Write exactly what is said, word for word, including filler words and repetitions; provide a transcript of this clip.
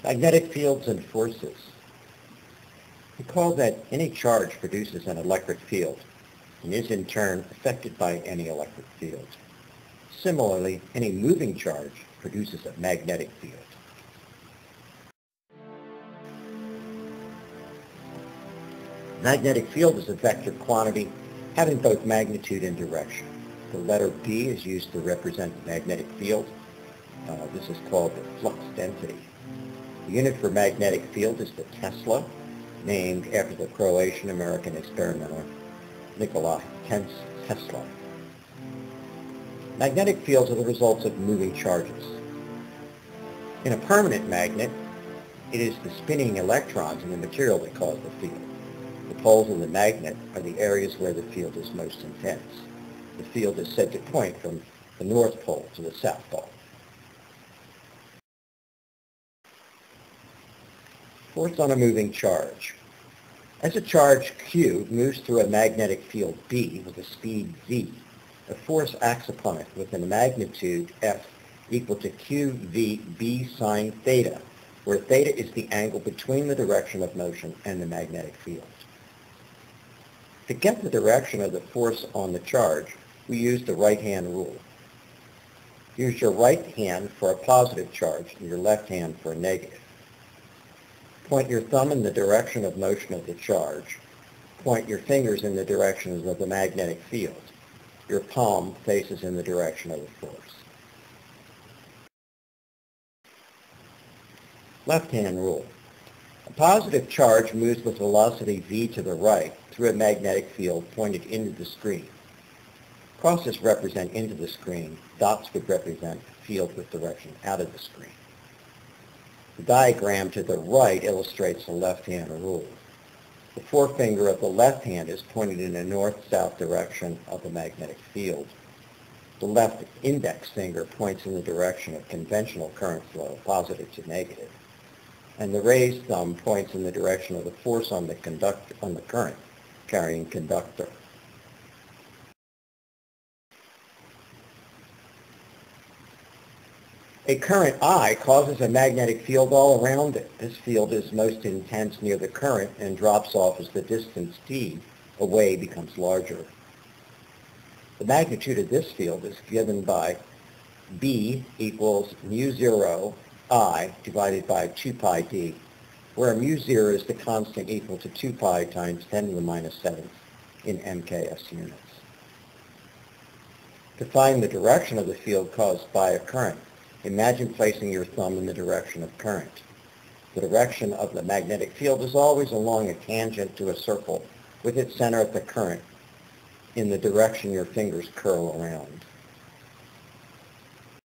Magnetic fields and forces. Recall that any charge produces an electric field and is in turn affected by any electric field. Similarly, any moving charge produces a magnetic field. Magnetic field is a vector quantity having both magnitude and direction. The letter B is used to represent the magnetic field. Uh, this is called the flux density. The unit for magnetic field is the Tesla, named after the Croatian-American experimenter Nikola Tesla. Magnetic fields are the results of moving charges. In a permanent magnet, it is the spinning electrons in the material that cause the field. The poles of the magnet are the areas where the field is most intense. The field is said to point from the North Pole to the South Pole. Force on a moving charge. As a charge Q moves through a magnetic field B with a speed V, a force acts upon it with a magnitude F equal to Q V B sine theta, where theta is the angle between the direction of motion and the magnetic field. To get the direction of the force on the charge, we use the right-hand rule. Use your right hand for a positive charge and your left hand for a negative. Point your thumb in the direction of motion of the charge. Point your fingers in the directions of the magnetic field. Your palm faces in the direction of the force. Left-hand rule. A positive charge moves with velocity v to the right through a magnetic field pointed into the screen. Crosses represent into the screen. Dots would represent field with direction out of the screen. The diagram to the right illustrates the left-hand rule. The forefinger of the left hand is pointed in a north-south direction of the magnetic field. The left index finger points in the direction of conventional current flow, positive to negative. And the raised thumb points in the direction of the force on the conductor, on the current carrying conductor. A current I causes a magnetic field all around it. This field is most intense near the current and drops off as the distance d away becomes larger. The magnitude of this field is given by B equals mu zero I divided by two pi d, where mu zero is the constant equal to two pi times ten to the minus seventh in M K S units. To find the direction of the field caused by a current, imagine placing your thumb in the direction of current. The direction of the magnetic field is always along a tangent to a circle with its center at the current in the direction your fingers curl around.